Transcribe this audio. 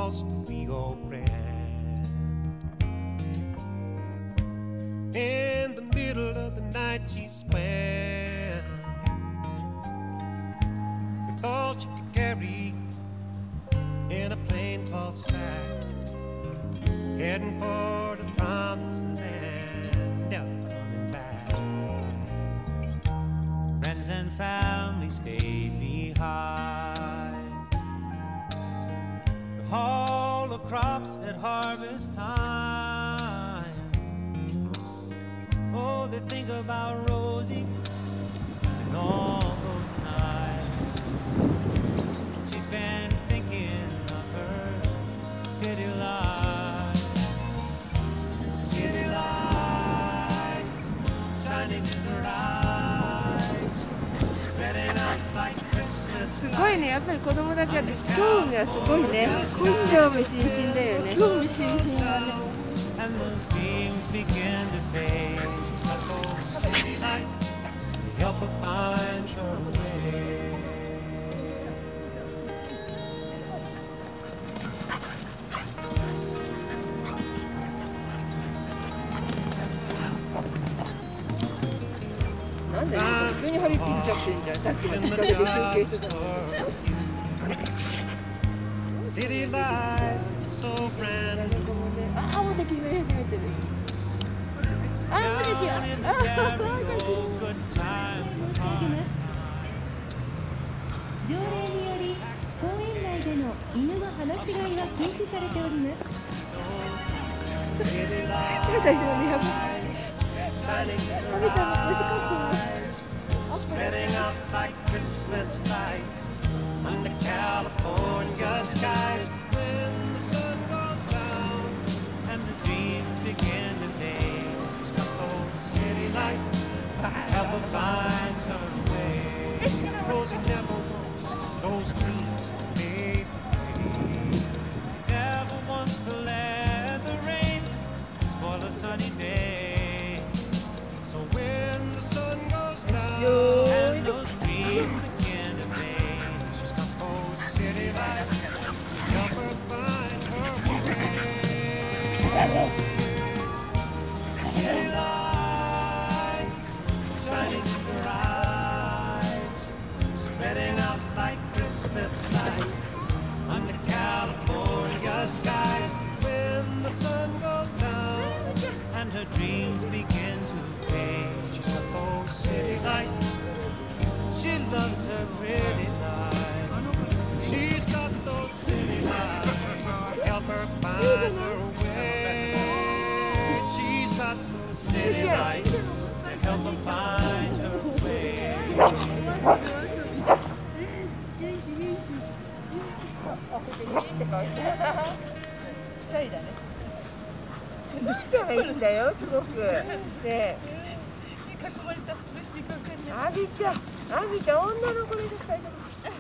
across the Rio Grande. In the middle of the night she swam with all she could carry in a plain cloth sack, heading for the promised land, never coming back. Friends and family stayed behind to haul the crops at harvest time. Oh, they think about Rosie and all those nights she's been thinking of her city lights. City lights shining in her eyes, spreading out like Christmas. すごいね、やっぱり子供だけあって興味はすごいね。興味津々だよね。興味津々だね。 And those dreams begin to fade, but those city lights help her find her way. なんだよ、急に張り切っちゃってんじゃん。さっきまで一人で休憩してたのに。 City life so brand new. あ、また気が始めてる。あ、また気が。あ、また気が。 条例により公園内での犬の放し飼いは禁止されております。 Spreading out like Christmas lights under California skies. When the sun goes down and the dreams begin to fade, those city lights help her find her way. Rosie never wants those dreams to fade. Never wants to let the rain spoil a sunny day. So when the sun goes down and those dreams begin to fade, she's got those city lights help her find her way. City lights shining in her eyes, spreading out like Christmas lights under California skies. When the sun goes down and her dreams begin to fade, she's got those city lights. She loves her pretty life. She's got those city lights to help her find her way. She's got those city lights to help her find her way. シャイだね。みーちゃんがいいんだよ、すごく。ね。囲まれた。どうしていいかわかんない。あみちゃん、女の子でした。